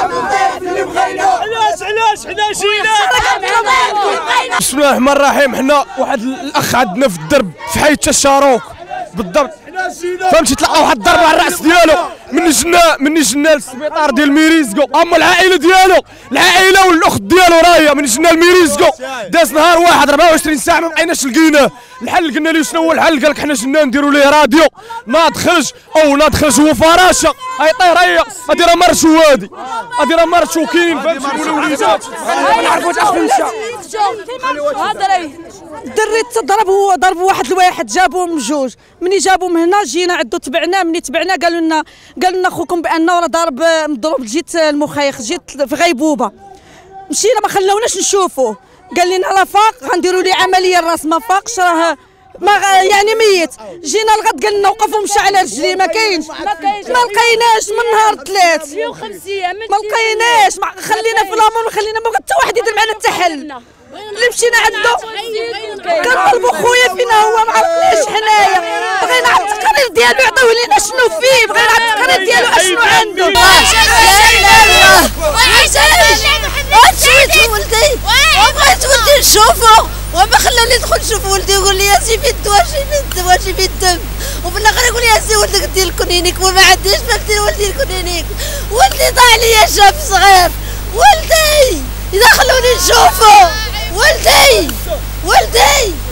علاش حنا جينا. بسم الله الرحمن الرحيم. حنا واحد الاخ عندنا في الدرب في حي الشاروك بالضبط، فهمتي، تلقى واحد الضربه على الراس ديالو من جنا للسبيطار ديال ميريزكو. اما العائله ديالو، العائله والاخت ديالو راهي من جنا لميريزكو داز نهار واحد 24 ساعه ما بقيناش لقيناه. الحل قلنا له شنو هو الحل؟ قال لك حنا جنا نديروا ليه راديو ناض خرج هو فراشه هاي طير هادي راه مرشو، هادي راه مرشو كاينين فهمتي وليدات ما نعرفوش اش نمشى. الدري ضرب واحد الواحد جابوهم بجوج. مني جابوهم هنا جينا عدو تبعناه، مني تبعناه قالوا لنا خوكم بانه راه ضارب مضروب. جيت المخيخ، جيت في غيبوبه، مشينا ما خلاوناش نشوفوه. قال لنا راه فاق غنديروا ليه عمليه الراس، ما فاقش راه ما يعني ميت. جينا الغد قال لنا وقف ومشى على رجليه، ما كاينش ما لقيناش من نهار الثلاث ما لقيناش. خلينا في الامور وخلينا ما حتى واحد يدير معنا التحل. اللي مشينا عنده كنطلبوا خويا فينا هو، ما عرفناش حنايا. بغينا على التقرير ديالو يعطيوه لينا شنو فيه، بغينا على التقرير ديالو اشنو عنده. شويت ولدي وبغيت ولدي نشوفه وما خلاني ندخل نشوف ولدي. يقول لي يا سي في الدم واش في الدم، وفي الاخر يقول لي يا سي ولدك دير الكونينيك وما عنديش ما ندير ولدي الكونينيك. ولدي ضاع لي شاب صغير، ولدي اذا خلوني نشوفه ولدي